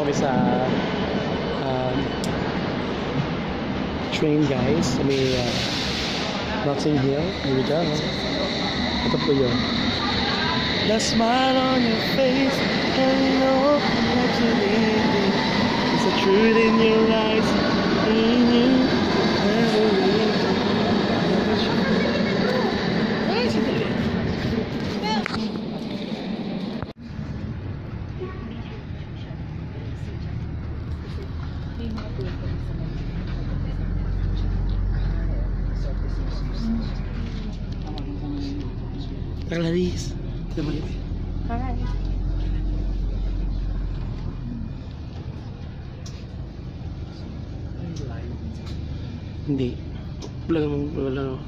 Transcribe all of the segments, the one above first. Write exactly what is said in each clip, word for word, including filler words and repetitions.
kami sa um, train, guys. Sa may uh, Notting Hill. Here we go. Ito po yun. The smile on your face and you know that you're leaving. There's a truth in your eyes and you never leave. Clarice. Hi. Hindi. Wala namang, wala namang.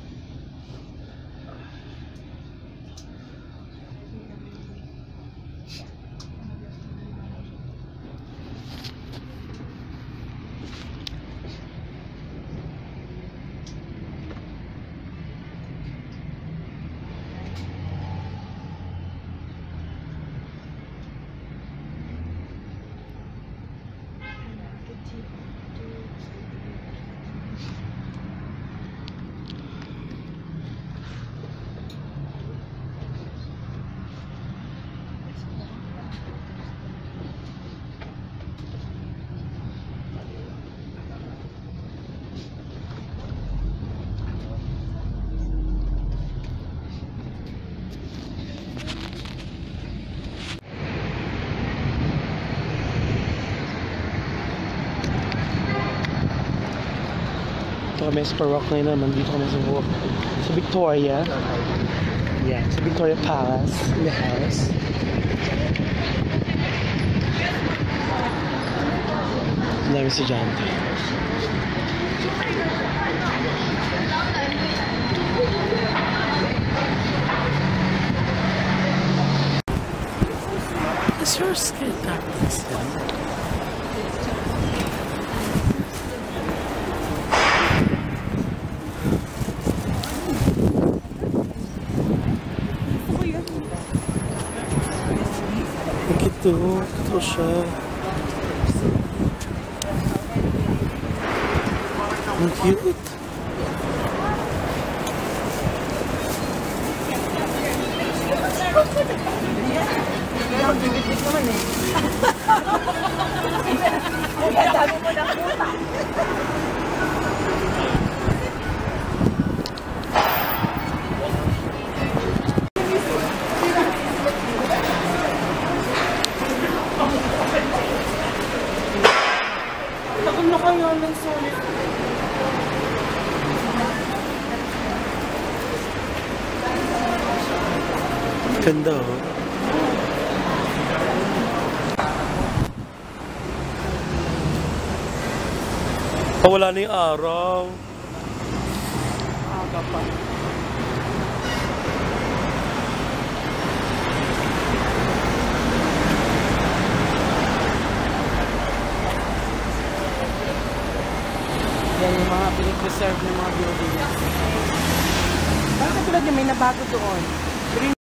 Ito kami sa Parok ngayon naman. Dito kami sa, sa Victoria. Yeah, sa Victoria Palace in the house. Ang dami estudyante. Is your skin dark this time? Ito, ito siya. Ang cute. Ano kayo ng solid? Ganda, oh. Oh, wala na yung araw. Aga pa. Yan yung mga pinag-reserve ng mga buildings. Bakit tulad yung may nabago doon?